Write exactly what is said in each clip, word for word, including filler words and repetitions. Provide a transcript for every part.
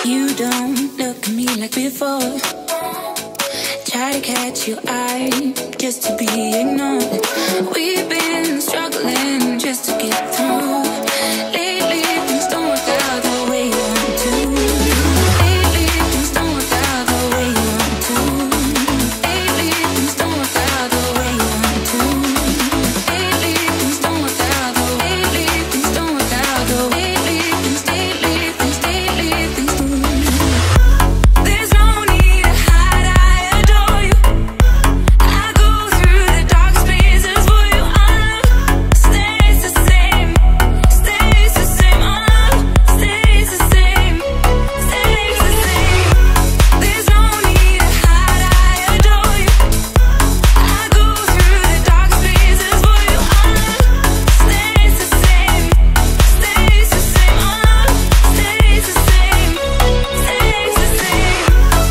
You don't look at me like before. Try to catch your eye just to be ignored. We've been struggling just to get through. Lately things don't work out the way you want to. Lately things don't work out the way you want to. Lately things don't work out the way you want to. Lately things don't work out the way. Lately things don't work out the way. Lately things, lately things, lately things do. There's no need to hide, I adore you. I go through the darkest places for you. Our love stays the same, stays the same. Our love stays the same, stays the same. There's no need to hide, I adore you. I go through the darkest places for you. Our love stays the same, stays the same. Our love stays the same, stays the same.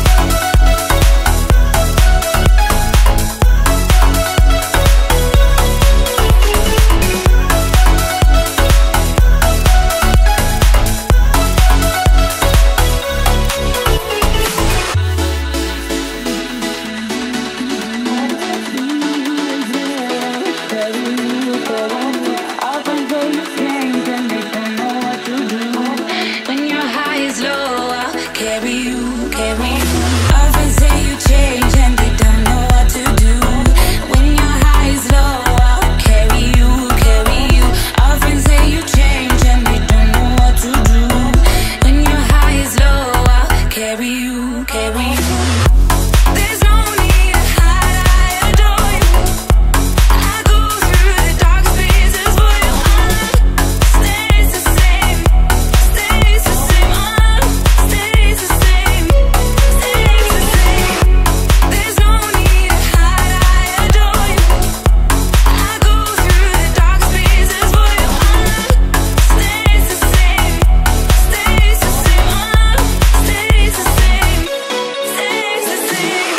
When your high is low, I'll carry you, carry you. Our friends say you change and they don't know what to do. When your high is low, I'll carry you, carry you. Our friends say you change and they don't know what to do. When your high is low, I'll carry you, carry you. There's no need to hide, I adore you. I go through the darkest places for you. Our love stays the same, stays the same. Our love stays the same, stays the same. There's no need to hide, I adore you. I go through the darkest places for you. Our love stays the same, stays the same. Our love stays the same, stays the same.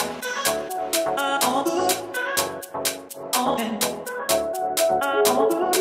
Oh,